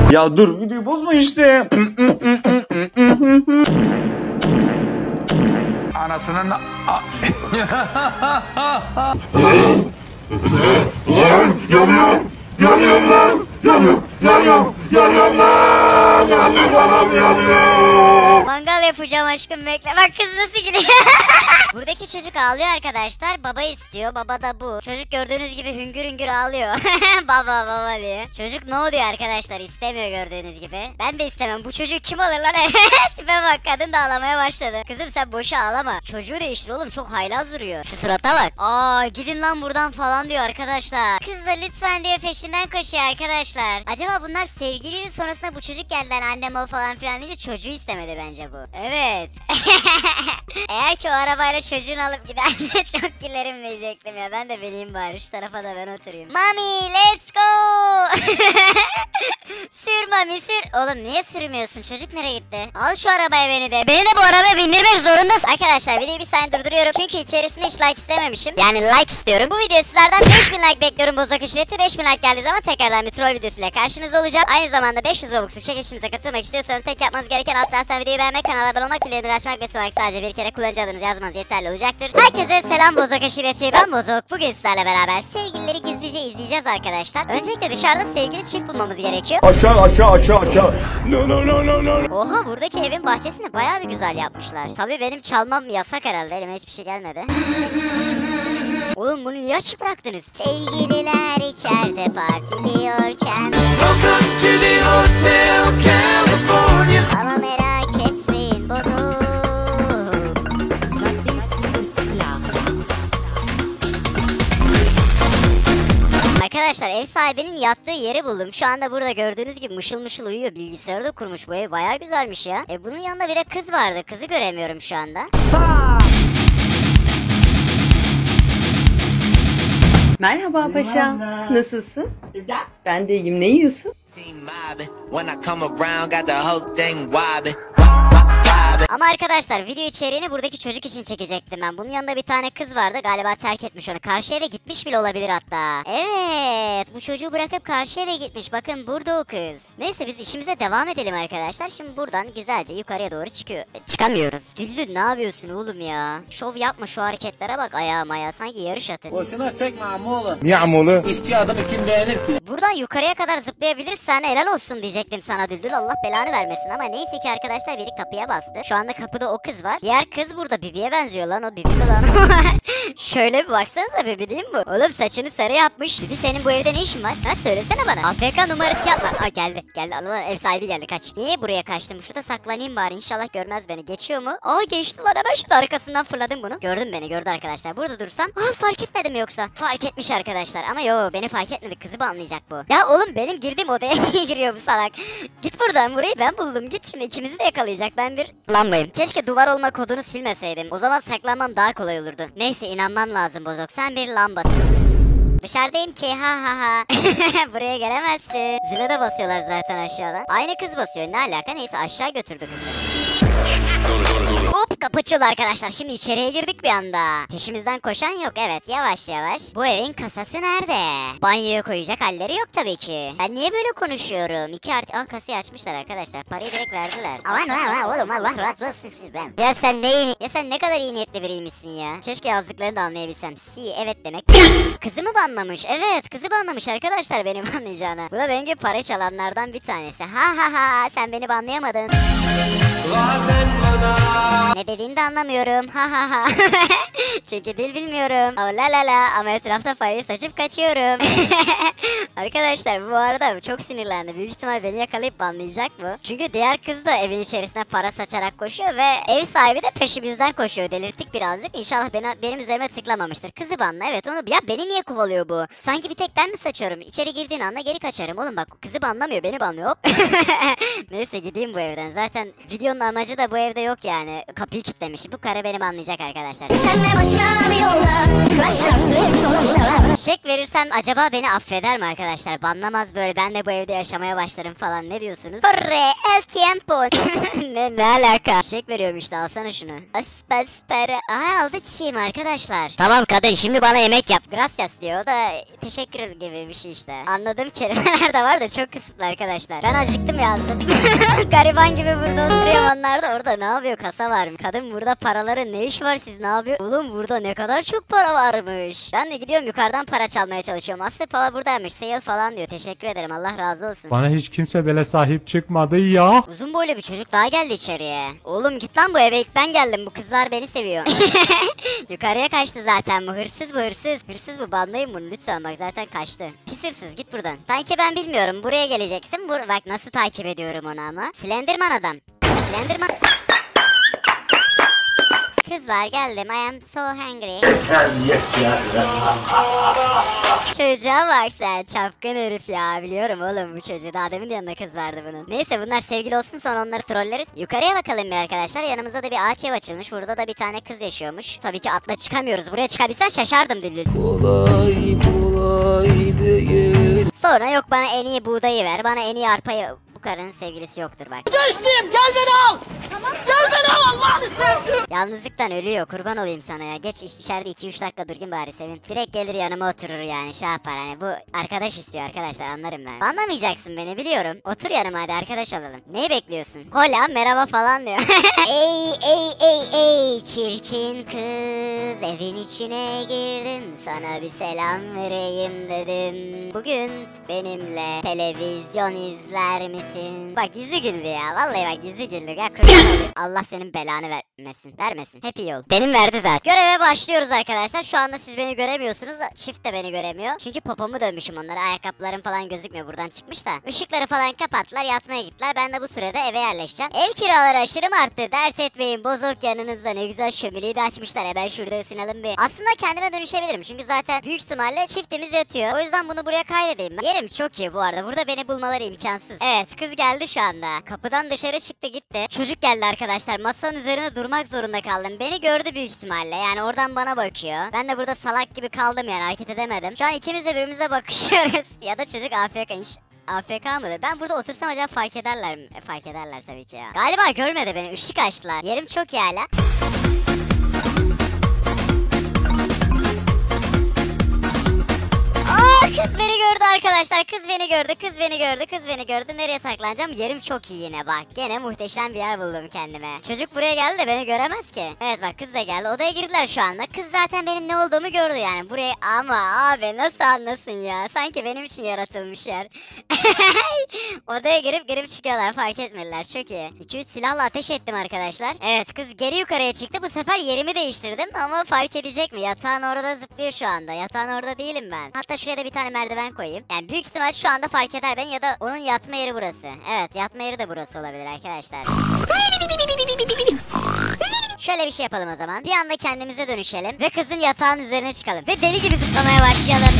Ya dur videoyu bozma işte. Anasının yanıyorum lan. Mangal yapacağım aşkım, bekle. Bak kız nasıl gidiyor. Buradaki çocuk ağlıyor arkadaşlar. Baba istiyor. Baba da bu. Çocuk gördüğünüz gibi hüngür hüngür ağlıyor. Baba diye. Çocuk ne oluyor arkadaşlar? İstemiyor gördüğünüz gibi. Ben de istemem. Bu çocuğu kim alır lan? Tipe bak, kadın da ağlamaya başladı. Kızım sen boşa ağlama. Çocuğu değiştir oğlum, çok haylaz duruyor. Şu surata bak. Aa gidin lan buradan falan diyor arkadaşlar. Kız da lütfen diye peşinden koşuyor arkadaşlar. Acaba bunlar sevgiliydi, sonrasında bu çocuk geldi lan annem ol falan filan deyince çocuğu istemedi bence bu. Evet. Eğer ki o arabayla çocuğunu alıp giderse çok gülerim diyecektim ya. Ben de bineyim bari, şu tarafa da ben oturayım. Mami let's go. Sür Mami sür. Oğlum niye sürmüyorsun? Çocuk nereye gitti? Al şu arabaya beni de. Beni de bu arabaya bindirmek zorundasın. Arkadaşlar videoyu bir saniye durduruyorum. Çünkü içerisinde hiç like istememişim. Yani like istiyorum. Bu video sizlerden 5000 like bekliyorum Bozok Ücreti. 5000 like geldiği zaman tekrardan bir troll videosuyla karşınızda olacağım. Aynı zamanda 500 Robux'u çekişimize katılmak istiyorsanız tek yapmanız gereken alt taraftan videoyu beğenmek, kanala abone olmak, bildirimleri açmak ve sonraki sadece bir kere kullanıcı adınızı yazmanız yeterli olacaktır. Herkese selam Bozok Aşireti. Ben Bozok. Bugün sizlerle beraber sevgilileri gizlice izleyeceğiz arkadaşlar. Öncelikle dışarıda sevgili çift bulmamız gerekiyor. Aşağı. No. Oha, buradaki evin bahçesini bayağı bir güzel yapmışlar. Tabii benim çalmam yasak herhalde. Elime hiçbir şey gelmedi. Oğlum bunu niye açık bıraktınız? Sevgililer içeride partiliyorken ama merak etmeyin Bozok. Arkadaşlar ev sahibinin yattığı yeri buldum. Şu anda burada gördüğünüz gibi mışıl mışıl uyuyor. Bilgisayarı da kurmuş, bu ev bayağı güzelmiş ya. Bunun yanında bir de kız vardı. Kızı göremiyorum şu anda. Merhaba paşam. Nasılsın? Ben de iyiyim. Ne yiyorsun? Ama arkadaşlar video içeriğini buradaki çocuk için çekecektim ben. Bunun yanında bir tane kız vardı. Galiba terk etmiş onu. Karşı eve gitmiş bile olabilir hatta. Evet. Bu çocuğu bırakıp karşı eve gitmiş. Bakın burada o kız. Neyse biz işimize devam edelim arkadaşlar. Şimdi buradan güzelce yukarıya doğru çıkamıyoruz. Düldül ne yapıyorsun oğlum ya? Şov yapma, şu hareketlere bak, ayağa sanki yarış atı. Boşuna çekme amoğlu. Niye amoğlu? İşçi adamı kim beğenir ki? Buradan yukarıya kadar zıplayabilirsen helal olsun diyecektim sana Düldül. Allah belanı vermesin ama neyse ki arkadaşlar biri kapıya bastı. Şu anda kapıda o kız var. Diğer kız burada Bibi'ye benziyor lan, o Bibi mi lan? Şöyle bir baksanıza, Bibi değil mi bu? Oğlum saçını sarı yapmış. Bibi senin bu evde ne işin var? Ha söylesene bana. AFK numarası yapma. Aa geldi. Allah, ev sahibi geldi, kaç. Niye buraya kaçtım? Şurada saklanayım bari, inşallah görmez beni. Geçiyor mu? Aa geçti lan, hemen şurada arkasından fırladım bunu. Gördü arkadaşlar. Burada dursam. Aa fark etmedim yoksa. Fark etmiş arkadaşlar ama yo beni fark etmedi. Kızı banlayacak bu. Ya oğlum benim girdiğim odaya niye giriyor bu salak? Git buradan, burayı ben buldum. Git şimdi, ikimizi de yakalayacak. Ben bir lambayım. Keşke duvar olma kodunu silmeseydim. O zaman saklanmam daha kolay olurdu. Neyse inanman lazım Bozok. Sen bir lambasın. Dışarıdayım ki ha. Buraya gelemezsin. Zile de basıyorlar zaten aşağıdan. Aynı kız basıyor, ne alaka, neyse aşağı götürdü kızı. Hop kapı açıldı arkadaşlar. Şimdi içeriye girdik bir anda. Peşimizden koşan yok, evet, yavaş. Bu evin kasası nerede? Banyoya koyacak halleri yok tabii ki. Ben niye böyle konuşuyorum? 2 artı... Aa kasayı açmışlar arkadaşlar. Parayı direkt verdiler. Aman oğlum, Allah razı olsun sizden. Ya sen ne kadar iyi niyetli biriymişsin ya. Keşke yazdıklarını da anlayabilsem. Evet demek. Kızı mı banlamış? Evet, kızı banlamış arkadaşlar beni banlayacağına. Bu da benim gibi para çalanlardan bir tanesi. Ha sen beni banlayamadın. Ne dediğini de anlamıyorum. Ha. Çünkü dil bilmiyorum. Oh la ama etrafta parayı saçıp kaçıyorum. Arkadaşlar bu arada çok sinirlendi. Büyük ihtimal beni yakalayıp banlayacak bu. Çünkü diğer kız da evin içerisine para saçarak koşuyor ve ev sahibi de peşimizden koşuyor. Delirttik birazcık. İnşallah benim üzerime tıklamamıştır. Kızı banla, evet onu. Ya beni niye kovalıyor bu? Sanki bir tek ben mi saçıyorum? İçeri girdiğin anda geri kaçarım. Oğlum bak, kızı banlamıyor, beni banlıyor. Hop. Neyse gideyim bu evden. Zaten videonun Bunun amacı da bu evde yok yani. Kapıyı kilitlemiş. Bu karı benim anlayacak arkadaşlar. Senle başka bir yolda Çek verirsem acaba beni affeder mi arkadaşlar? Banlamaz böyle, ben de bu evde yaşamaya başlarım falan, ne diyorsunuz? Corre el tiempo. ne alaka? Çek veriyorum işte, alsana şunu. Para. Aha, aldı çiçeğimi arkadaşlar. Tamam kadın, şimdi bana yemek yap. Gracias diyor, o da teşekkür gibi bir şey işte. Anladığım kelimeler de var da çok kısıtlı arkadaşlar. Ben acıktım, yazdım. Gariban gibi burada oturuyor, onlar da orada ne yapıyor, kasa var mı? Kadın burada, paraların ne iş var, siz ne yapıyor? Oğlum burada ne kadar çok para varmış. Ben de gidiyorum yukarıdan para çalmaya çalışıyorum. Aslı falan buradaymış, sale falan diyor. Teşekkür ederim, Allah razı olsun. Bana hiç kimse böyle sahip çıkmadı ya. Uzun boylu bir çocuk daha geldi içeriye. Oğlum git lan, bu eve ilk ben geldim, bu kızlar beni seviyor. Yukarıya kaçtı zaten bu hırsız, bu hırsız. Hırsız bu, banlayın bunu lütfen, bak zaten kaçtı. Pis hırsız, git buradan. Sanki ben bilmiyorum, buraya geleceksin. Bak nasıl takip ediyorum onu ama. Slenderman adam. Slenderman. Kızlar geldim, I am so hungry. Çocuğa bak sen, çapkın herif ya, biliyorum oğlum bu çocuğu, daha demin de yanında kız vardı bunun. Neyse bunlar sevgili olsun, sonra onları trolleriz. Yukarıya bakalım bir arkadaşlar, yanımızda da bir ağaç ev açılmış, burada da bir tane kız yaşıyormuş. Tabii ki atla çıkamıyoruz, buraya çıkabilsen şaşardım Düldül. Kolay değil. Sonra yok bana en iyi buğdayı ver, bana en iyi arpayı. Bu karının sevgilisi yoktur bak. Geçtim, gel beni al. Gel beni al Allah'ını sevdim. Yalnızlıktan ölüyor, kurban olayım sana ya. Geç içeride 2-3 dakika durayım bari, sevin. Direkt gelir yanıma oturur yani, şey yapar hani, bu arkadaş istiyor arkadaşlar, anlarım ben. Anlamayacaksın beni biliyorum. Otur yanıma hadi, arkadaş olalım. Neyi bekliyorsun? Hola merhaba falan diyor. ey çirkin kız, evin içine girdim, sana bir selam vereyim dedim. Bugün benimle televizyon izler misin? Bak yüzü güldü ya, vallahi bak yüzü güldü ya, kurban olayım. Allah senin belanı vermesin. Hep iyi ol. Benim verdi zaten. Göreve başlıyoruz arkadaşlar. Şu anda siz beni göremiyorsunuz. Çift de beni göremiyor. Çünkü popomu dönmüşüm onlara. Ayakkabılarım falan gözükmüyor, buradan çıkmış da. Işıkları falan kapattılar, yatmaya gittiler. Ben de bu sürede eve yerleşeceğim. Ev kiraları aşırı arttı. Dert etmeyin. Bozok yanınızda, ne güzel şömineyi de açmışlar. Hemen şurada ısınalım bir. Aslında kendime dönüşebilirim. Çünkü zaten büyük ihtimalle çiftimiz yatıyor. O yüzden bunu buraya kaydedeyim ben. Yerim çok iyi bu arada. Burada beni bulmaları imkansız. Evet, kız geldi şu anda. Kapıdan dışarı çıktı gitti. Çocuk geldi arkadaşlar. Masanın üzerine durmak zorunda kaldım. Beni gördü büyük ihtimalle. Yani oradan bana bakıyor. Ben de burada salak gibi kaldım yani, hareket edemedim. Şu an ikimiz de birbirimize bakışıyoruz. Ya da çocuk AFK AFK mıdır? Ben burada otursam acaba fark ederler mi? Fark ederler tabii ki ya. Galiba görmedi beni. Işık açtılar. Yerim çok iyi hala. Kız beni gördü arkadaşlar. Kız beni gördü. Nereye saklanacağım? Yerim çok iyi yine bak. Gene muhteşem bir yer buldum kendime. Çocuk buraya geldi de beni göremez ki. Evet bak, kız da geldi. Odaya girdiler şu anda. Kız zaten benim ne olduğumu gördü yani. Buraya ama abi nasıl anlasın ya? Sanki benim için yaratılmış yer. Odaya girip çıkıyorlar, fark etmediler. Çok iyi. 2-3 silahla ateş ettim arkadaşlar. Evet, kız geri yukarıya çıktı. Bu sefer yerimi değiştirdim ama fark edecek mi? Yatağın orada zıplıyor şu anda. Yatağın orada değilim ben. Hatta şuraya da bir tane merdiven koyayım. Yani büyük ihtimal şu anda fark eder beni, ya da onun yatma yeri burası. Evet, yatma yeri de burası olabilir arkadaşlar. Şöyle bir şey yapalım o zaman. Bir anda kendimize dönüşelim ve kızın yatağın üzerine çıkalım. Ve deli gibi zıplamaya başlayalım.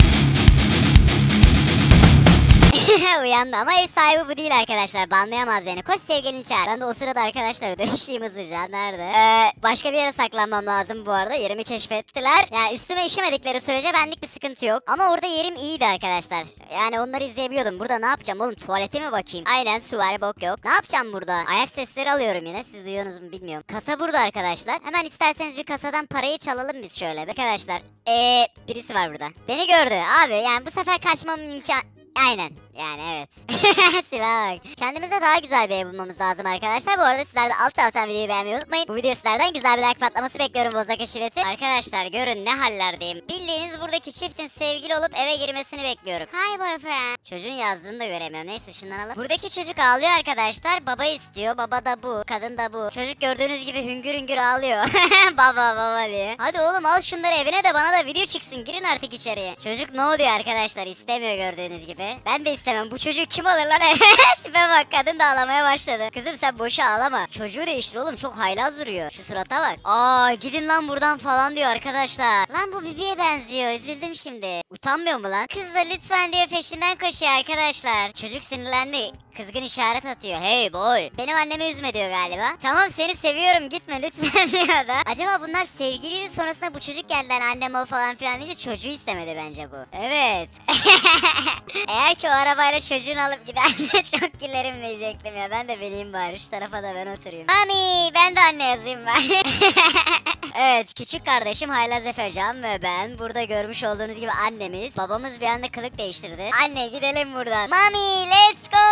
Uyandı ama ev sahibi bu değil arkadaşlar. Banlayamaz beni. Koş sevgilini çağır. Ben de o sırada arkadaşlar dönüşeyim hızlıca. Nerede? Başka bir yere saklanmam lazım bu arada. Yerimi keşfettiler. Yani üstüme işemedikleri sürece benlik bir sıkıntı yok. Ama orada yerim iyiydi arkadaşlar. Yani onları izleyebiliyordum. Burada ne yapacağım oğlum? Tuvalete mi bakayım? Aynen, su var, bok yok. Ne yapacağım burada? Ayak sesleri alıyorum yine. Siz duyuyorsunuz mu bilmiyorum. Kasa burada arkadaşlar. Hemen isterseniz bir kasadan parayı çalalım biz şöyle. Arkadaşlar. Birisi var burada. Beni gördü abi. Yani bu sefer kaçmam imkan... Aynen. Yani evet. Silah bak. Kendimize daha güzel bir ev bulmamız lazım arkadaşlar. Bu arada sizler de alt taraftan videoyu beğenmeyi unutmayın. Bu video sizlerden güzel bir like patlaması bekliyorum, Bozak aşireti. Arkadaşlar görün ne hallerdeyim. Bildiğiniz buradaki çiftin sevgili olup eve girmesini bekliyorum. Hi boyfriend. Çocuğun yazdığını da göremiyorum. Neyse ışınlanalım. Buradaki çocuk ağlıyor arkadaşlar. Baba istiyor. Baba da bu. Kadın da bu. Çocuk gördüğünüz gibi hüngür hüngür ağlıyor. baba diye. Hadi oğlum al şunları evine de bana da video çıksın. Girin artık içeriye. Çocuk no diyor arkadaşlar. İstemiyor gördüğünüz gibi. Ben de istemem. Bu çocuğu kim alır lan? Tipe bak, kadın da ağlamaya başladı. Kızım sen boşa ağlama. Çocuğu değiştir oğlum, çok haylaz duruyor. Şu surata bak. Gidin lan buradan falan diyor arkadaşlar. Lan bu Bibi'ye benziyor. Üzüldüm şimdi. Utanmıyor mu lan? Kız da lütfen diye peşinden koşuyor arkadaşlar. Çocuk sinirlendi. kızgın işaret atıyor. Hey boy. Benim annemi üzme diyor galiba. Tamam seni seviyorum gitme lütfen diyor da. Acaba bunlar sevgiliydi sonrasında bu çocuk geldiler annem o falan filan deyince çocuğu istemedi bence bu. Evet. Eğer ki o arabayla çocuğunu alıp giderse çok gülerim diyecektim ya. Ben de bineyim bari şu tarafa da ben oturayım. Mami ben de anne yazayım bari. Evet küçük kardeşim Haylaz Efecan ve ben burada görmüş olduğunuz gibi annemiz. Babamız bir anda kılık değiştirdi. Anne gidelim buradan. Mami let's go.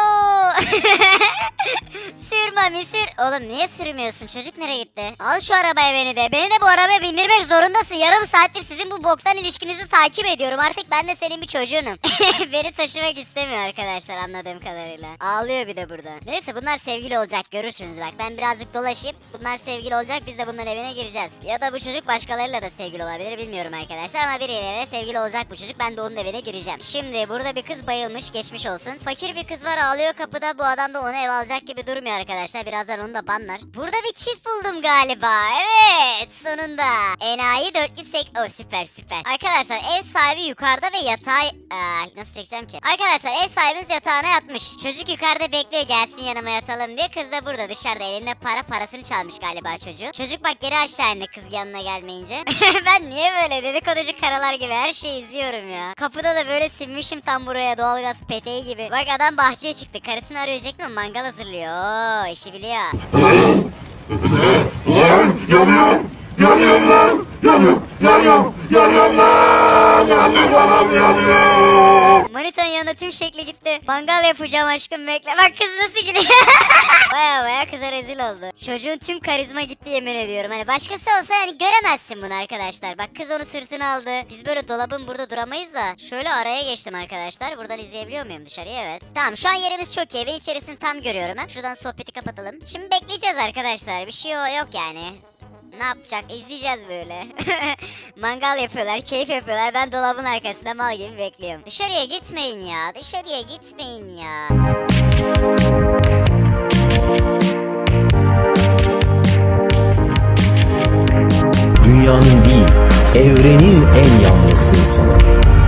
Sür Mami sür. Oğlum niye sürmüyorsun çocuk nereye gitti? Al şu arabaya beni de. Beni de bu arabaya bindirmek zorundasın. Yarım saattir sizin bu boktan ilişkinizi takip ediyorum. Artık ben de senin bir çocuğunum. Beni taşımak istemiyor arkadaşlar anladığım kadarıyla. Ağlıyor bir de burada. Neyse bunlar sevgili olacak görürsünüz bak. Ben birazcık dolaşayım. Bunlar sevgili olacak biz de bunların evine gireceğiz. Ya da bu çocuk başkalarıyla da sevgili olabilir bilmiyorum arkadaşlar. Ama biriyle sevgili olacak bu çocuk. Ben de onun evine gireceğim. Şimdi burada bir kız bayılmış geçmiş olsun. Fakir bir kız var ağlıyor kapıda. Bu adam da onu ev alacak gibi durmuyor arkadaşlar. Birazdan onu da banlar. Burada bir çift buldum galiba. Evet sonunda. Enayi 408. Oh süper süper. Arkadaşlar ev sahibi yukarıda ve yatağı... nasıl çekeceğim ki? Arkadaşlar ev sahibimiz yatağına yatmış. Çocuk yukarıda bekliyor gelsin yanıma yatalım diye. Kız da burada dışarıda elinde parasını çalmış galiba çocuğu. Çocuk bak geri aşağı indi kız yanına gelmeyince. Ben niye böyle dedikoducu karalar gibi her şeyi izliyorum ya. Kapıda da böyle sinmişim tam buraya doğalgaz peteği gibi. Bak adam bahçeye çıktı. Karısını arayacak mı? Mangal hazırlıyor. Oo işi biliyor. Yanıyorum. Yanıyorum lan. Yanıyorum lan. Manitanın yanında tüm şekli gitti. Mangal yapacağım aşkım bekle. Bak kız nasıl gidiyor. baya kıza rezil oldu. Çocuğun tüm karizma gitti yemin ediyorum. Hani başkası olsa yani göremezsin bunu arkadaşlar. Bak kız onu sırtına aldı. Biz böyle dolabın burada duramayız da. Şöyle araya geçtim arkadaşlar. Buradan izleyebiliyor muyum dışarıya? Evet. Tamam şu an yerimiz çok iyi. Evin içerisini tam görüyorum. Şuradan sohbeti kapatalım. Şimdi bekleyeceğiz arkadaşlar. Bir şey yok yani. Ne yapacak? İzleyeceğiz böyle. Mangal yapıyorlar, keyif yapıyorlar. Ben dolabın arkasında mal gibi bekliyorum. Dışarıya gitmeyin ya. Dışarıya gitmeyin ya. Dünyanın değil, evrenin en yalnız insanı.